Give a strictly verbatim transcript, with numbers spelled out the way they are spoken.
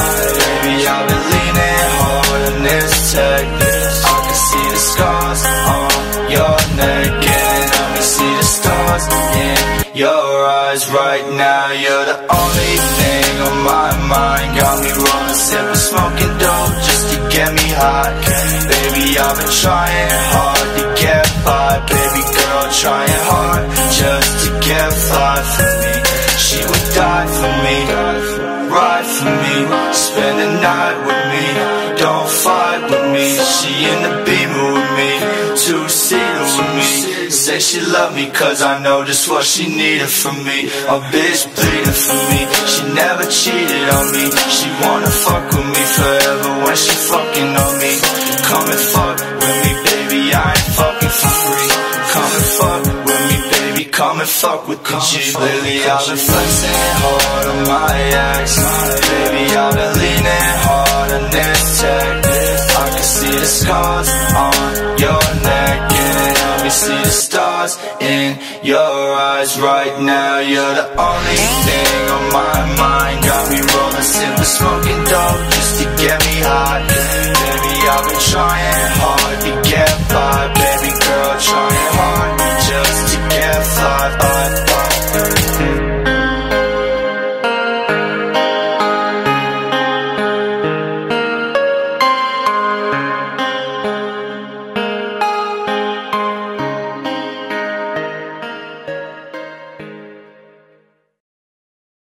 Baby, I've been leaning hard on this tech. I can see the scars on your neck, and I can see the stars in your eyes. Right now, you're the only thing on my mind. Got me rolling, sipping, smoking dope just to get me high. Baby, I've been trying hard to get by. Baby girl, trying hard just to get fly for me. She would die for me, ride for me, spend the night with me, don't fight with me. She in the Beamer with me, two-seater with me. Say she love me cause I know just what she needed from me. A bitch bleeding for me, she never cheated on me. She wanna fuck with me forever when she fucking on me. Come and fuck with me, baby, I ain't fucking for free. Come and fuck with me, baby, come and fuck with the G. Lately I've been flexing hard on my ex. Baby, I've been leaning hard on this tech. I can see the scars on your neck, and I can see the stars in your eyes. Right now, you're the only thing on my mind. Got me rolling, sipping, smoking